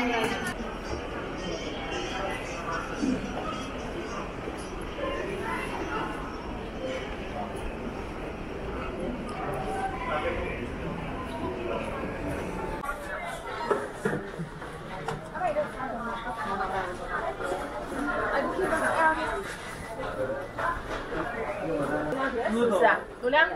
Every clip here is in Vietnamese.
Dạ, tôi đang.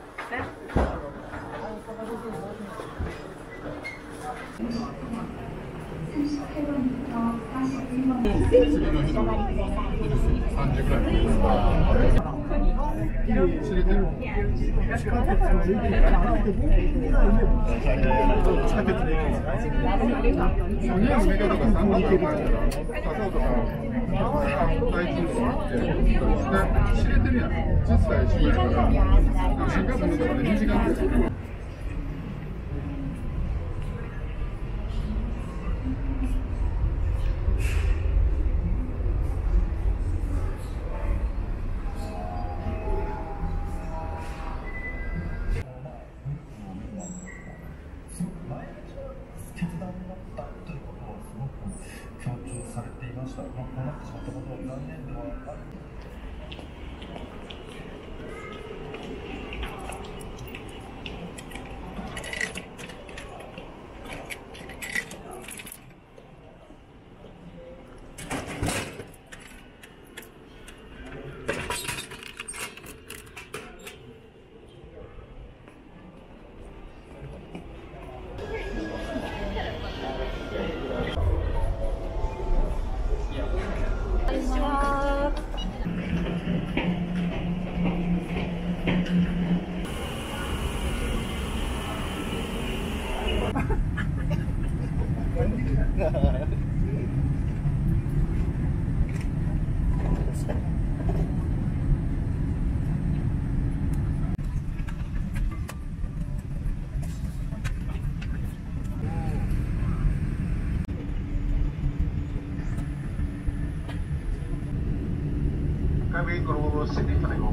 Các veicolo siete prego.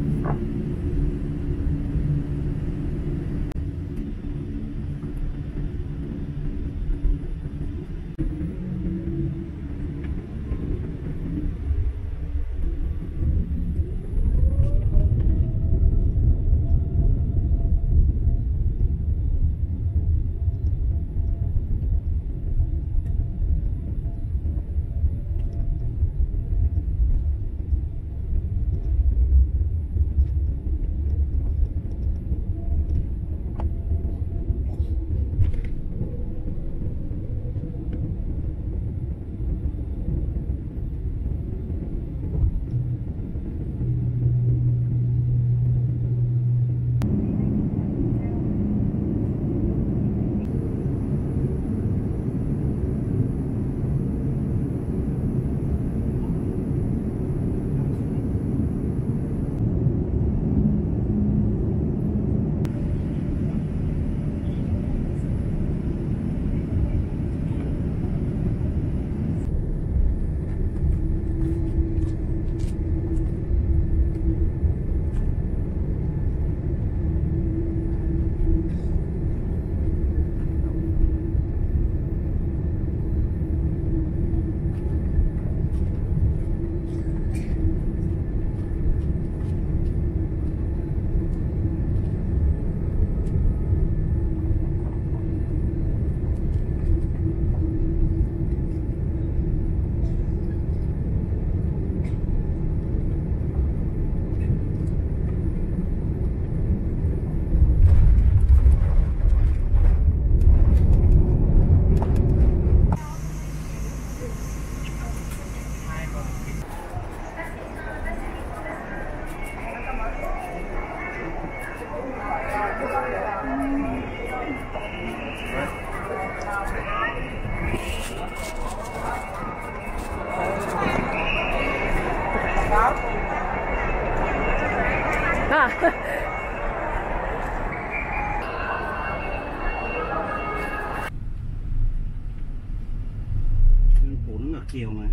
Chiều mà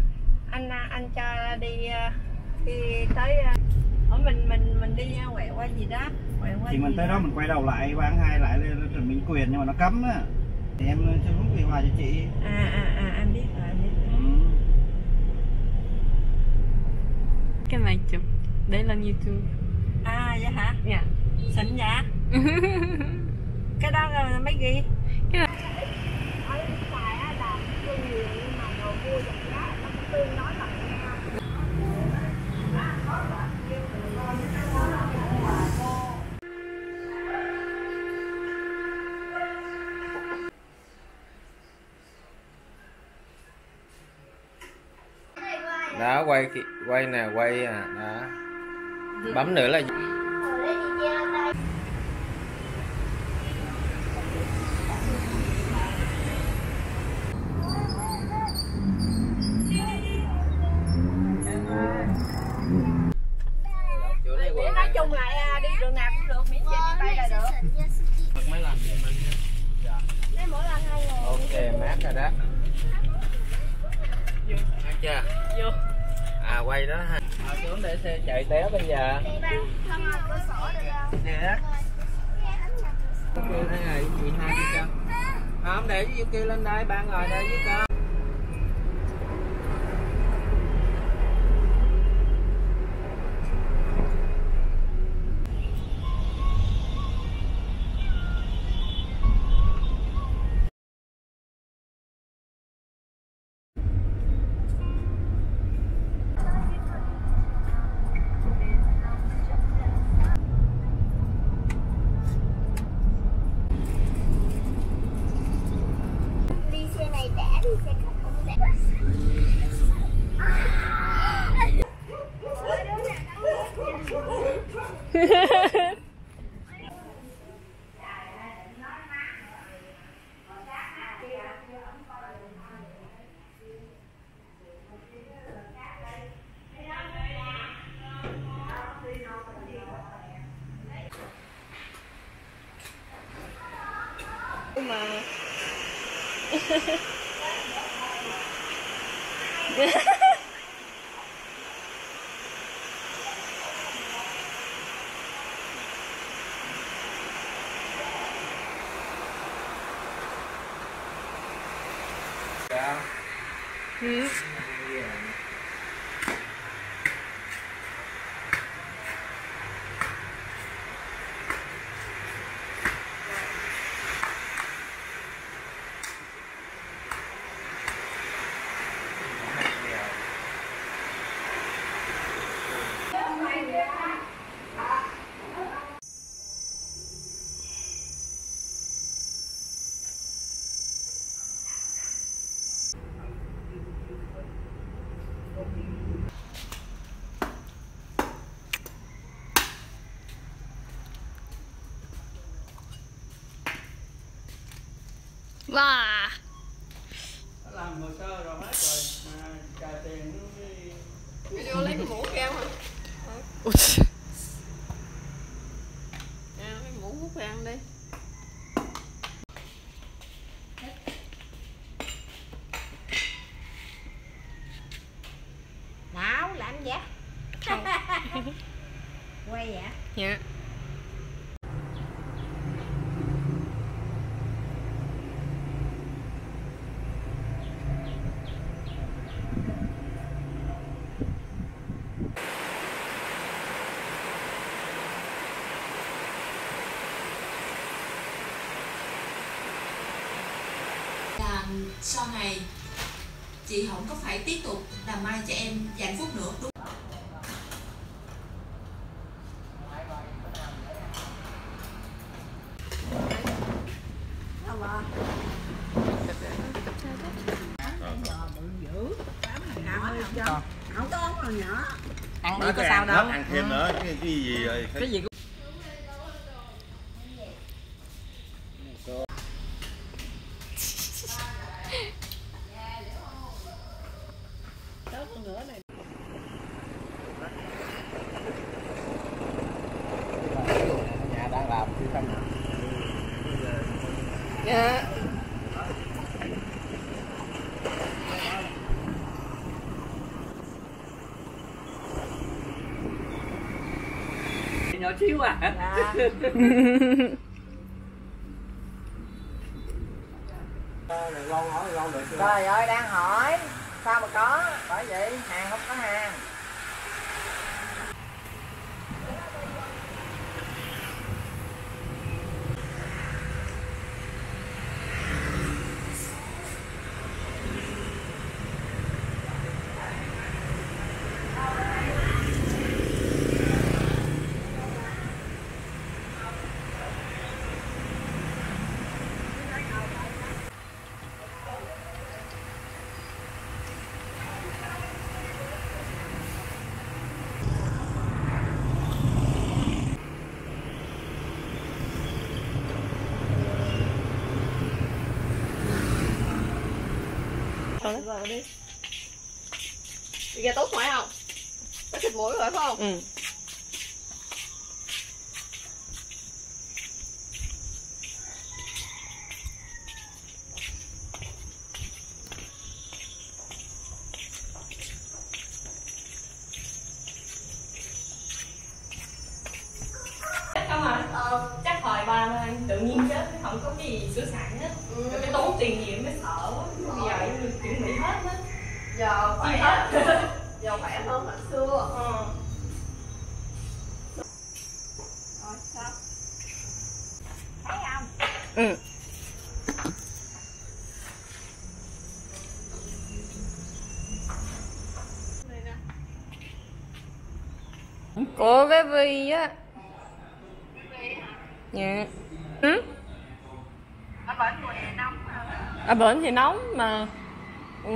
anh cho đi tới ở mình đi quẹo qua gì đó quẹo qua thì mình tới đó mình quay đầu lại bán hai lại lên Trần Minh Quyền nhưng mà nó cấm á. Thì em sẽ hướng điều hòa cho chị. Anh biết rồi, anh biết rồi. Cái này chụp để lên YouTube. À vậy hả? Dạ. Xịn vậy? Cái đó là mấy ghi? Cái này... Ở bên ngoài á là thương hiệu nhưng mà đồ mua giảm giá nó cũng tương đối bằng nhau. Đó, quay nè, quay à, đó. Bấm nữa là nói chung lại đi đường nào cũng được, miễn về máy bay là được. mấy lần thì mình Lấy mỗi lần 2.000. ok, mát rồi đó. Mát chưa? Vô. À, quay đó ha. Xuống để xe chạy té bây giờ. Nè. Kêu đây này, chị hai đi cho. Không, để với kêu lên đây, ba ngồi đây với con. Mà ừ. Wow. Làm hồ sơ rồi hết rồi mà trả tiền nó mới... Vô lấy cái mũ keo hả? Cái mũ hút ăn đi. Nào làm vậy? Quay vậy? Dạ. Sau này chị không có phải tiếp tục làm mai cho em vài phút nữa đúng không? Không có còn nhỏ. Ăn đi có sao đâu. Ăn thêm nữa, cái gì rồi? Cái gì cũng... Nhà đang làm chứ không. Dạ. Nhỏ xíu à. Dạ. Trời ơi đang hỏi sao mà có, bởi vậy hàng không có hàng. Rồi đi. Gà tốt phải không? Có thịt mũi rồi phải không? Ừ. Không à? Chắc hồi ba tự nhiên chết, không có cái gì sửa sẵn á. Rồi cái tốn tiền gì mới sợ quá. Bây giờ em chuẩn bị hết á. Giờ khỏe hết. Giờ khỏe hơn hồi xưa. Rồi sao? Thấy không? Ừ. Của bé Vi á. Dạ. Ừ? Ở bển mùa hè nóng hả? Ở bển thì nóng mà. Ừ.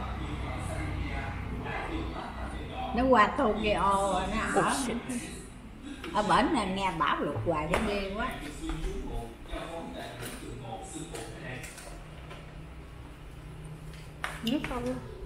Nó qua Tokyo rồi nó ở. Ủa, Ở bển là nghe bão lụt hoài cho ghê quá. nước không?